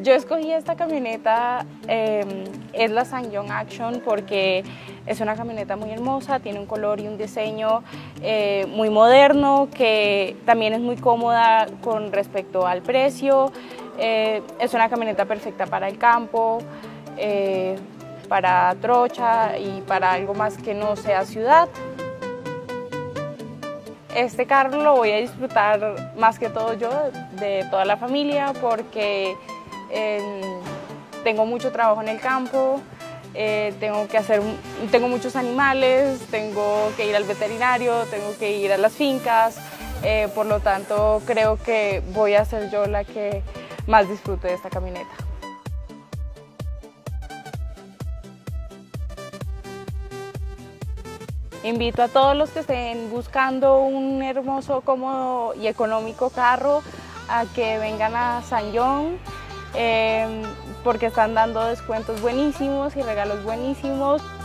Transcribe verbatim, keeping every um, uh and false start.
Yo escogí esta camioneta, eh, es la SsangYong Action, porque es una camioneta muy hermosa, tiene un color y un diseño eh, muy moderno, que también es muy cómoda con respecto al precio. Eh, es una camioneta perfecta para el campo, eh, para trocha y para algo más que no sea ciudad. Este carro lo voy a disfrutar más que todo yo, de toda la familia, porque eh, tengo mucho trabajo en el campo, eh, tengo que hacer, tengo muchos animales, tengo que ir al veterinario, tengo que ir a las fincas, eh, por lo tanto creo que voy a ser yo la que más disfrute de esta camioneta. Invito a todos los que estén buscando un hermoso, cómodo y económico carro a que vengan a SsangYong, eh, porque están dando descuentos buenísimos y regalos buenísimos.